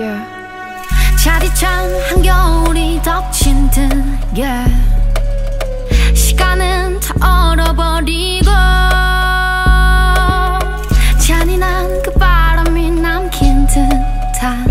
차디찬 한겨울이 덮친 듯 시간은 다 얼어버리고 잔인한 그 바람이 남긴 듯한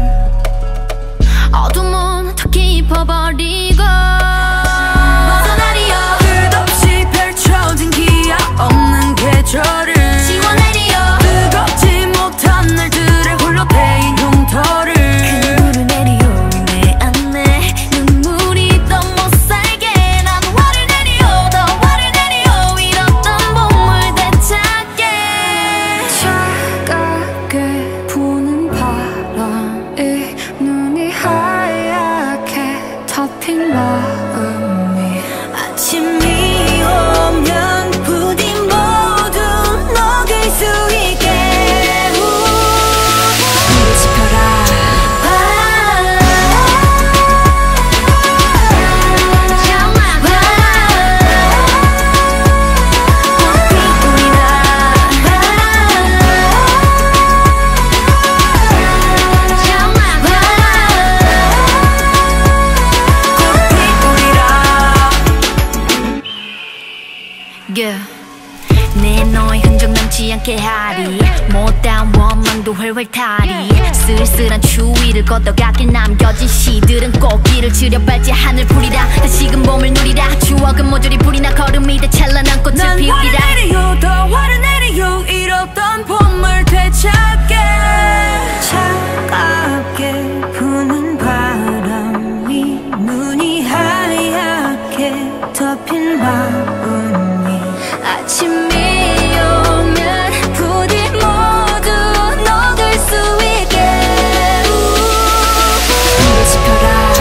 어둠은 더 깊어버리고 벗어나리요 끝없이 펼쳐진 기약 없는 계절을 지워내리요 뜨겁지 못한 날들의 홀로 데인 흉터를 그 눈물을 내리요 내 안에 눈물이 더 못살게 난 화를 내리요 더 화를 내리요 잃었던 봄을 되찾게 차갑게 부는 바람이 눈이 하얗게 덮인 마음이 아침이 오면 부디 모두 녹일 수 있게 불을 지펴라 내 너의 흔적 남지 않게 하리 못다운 원망도 훨훨 타리 쓸쓸한 추위를 걷어가길 남겨진 시들은 꽃길을 지려밟지 하늘 풀이라 다시금 봄을 누리라 추억은 모조리 불이 나 걸음이 돼 찬란한 꽃을 난 피우리라 화를 내리요 더 화를 내리요 잃었던 봄을 되찾게 차갑게 부는 바람이 눈이 하얗게 덮인 마음이 아침이 오면 부디 모두 녹을 수 있게 불을 지펴라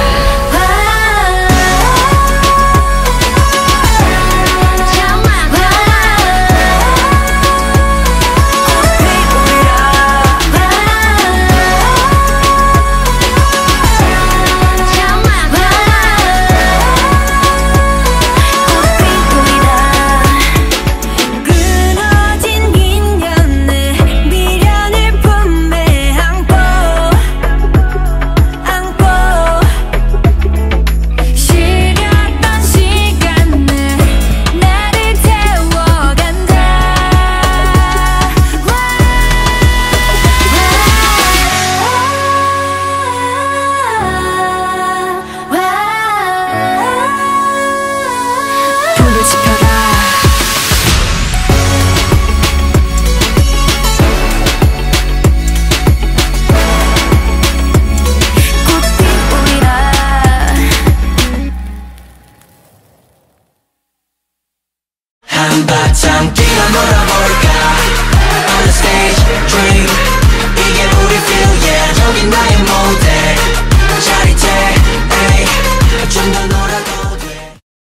한바탕 뛰어 놀아볼까